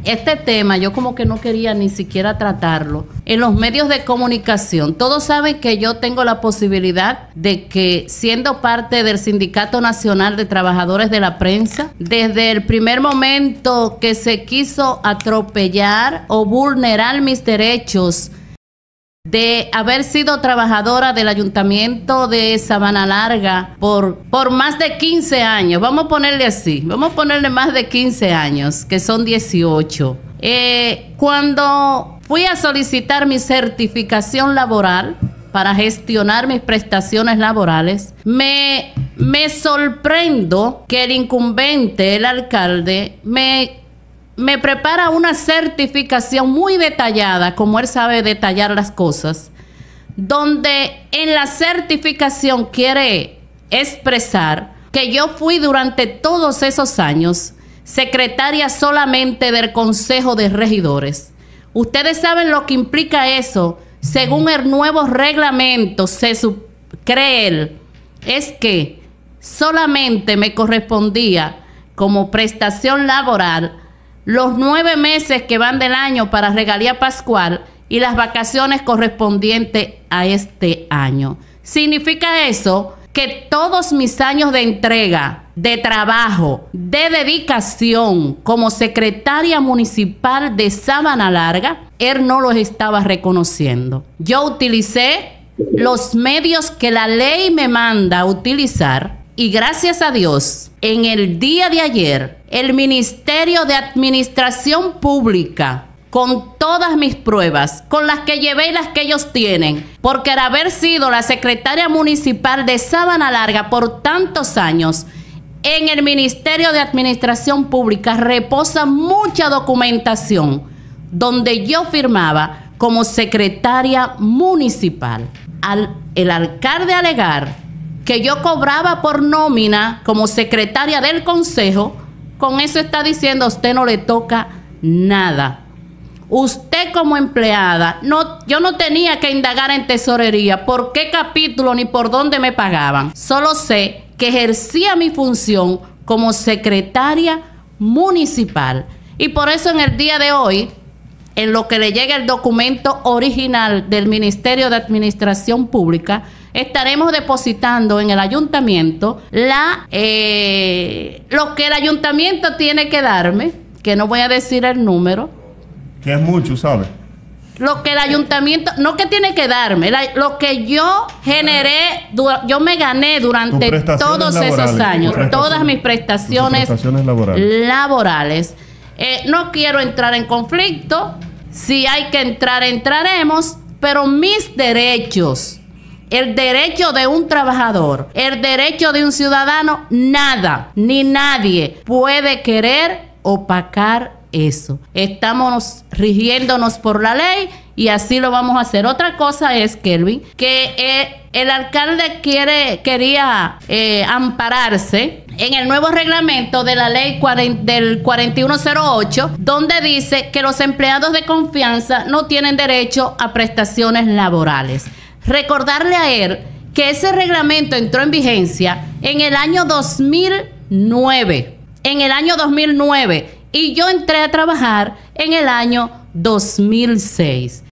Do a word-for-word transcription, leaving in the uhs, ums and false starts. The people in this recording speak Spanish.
Este tema yo como que no quería ni siquiera tratarlo en los medios de comunicación. Todos saben que yo tengo la posibilidad de que, siendo parte del Sindicato Nacional de Trabajadores de la Prensa, desde el primer momento que se quiso atropellar o vulnerar mis derechos de haber sido trabajadora del Ayuntamiento de Sabana Larga por, por más de quince años, vamos a ponerle así, vamos a ponerle más de quince años, que son dieciocho. Eh, cuando fui a solicitar mi certificación laboral para gestionar mis prestaciones laborales, me, me sorprendo que el incumbente, el alcalde, me... me prepara una certificación muy detallada, como él sabe detallar las cosas, donde en la certificación quiere expresar que yo fui durante todos esos años secretaria solamente del Consejo de Regidores. Ustedes saben lo que implica eso. Según el nuevo reglamento, se cree él, es que solamente me correspondía como prestación laboral los nueve meses que van del año para regalía pascual y las vacaciones correspondientes a este año. ¿Significa eso que todos mis años de entrega, de trabajo, de dedicación como secretaria municipal de Sabana Larga, él no los estaba reconociendo? Yo utilicé los medios que la ley me manda a utilizar y gracias a Dios, en el día de ayer, el Ministerio de Administración Pública, con todas mis pruebas, con las que llevé y las que ellos tienen, porque al haber sido la secretaria municipal de Sabana Larga por tantos años, en el Ministerio de Administración Pública reposa mucha documentación donde yo firmaba como secretaria municipal. Al el alcalde alegar que yo cobraba por nómina como secretaria del consejo, con eso está diciendo a usted no le toca nada. Usted como empleada, no, yo no tenía que indagar en tesorería por qué capítulo ni por dónde me pagaban. Solo sé que ejercía mi función como secretaria municipal. Y por eso en el día de hoy, en lo que le llega el documento original del Ministerio de Administración Pública, estaremos depositando en el ayuntamiento la, eh, lo que el ayuntamiento tiene que darme, que no voy a decir el número. Que es mucho, ¿sabes? Lo que el ayuntamiento, no que tiene que darme, la, lo que yo generé, yo me gané durante todos laborales, esos años, todas mis prestaciones, prestaciones laborales. laborales. Eh, no quiero entrar en conflicto, si hay que entrar, entraremos, pero mis derechos, el derecho de un trabajador, el derecho de un ciudadano, nada, ni nadie puede querer opacar eso. Estamos rigiéndonos por la ley y así lo vamos a hacer. Otra cosa es, Kelvin, que eh, el alcalde quiere, quería eh, ampararse en el nuevo reglamento de la ley del cuarenta y uno cero ocho, donde dice que los empleados de confianza no tienen derecho a prestaciones laborales. Recordarle a él que ese reglamento entró en vigencia en el año dos mil nueve. En el año dos mil nueve. Y yo entré a trabajar en el año dos mil seis.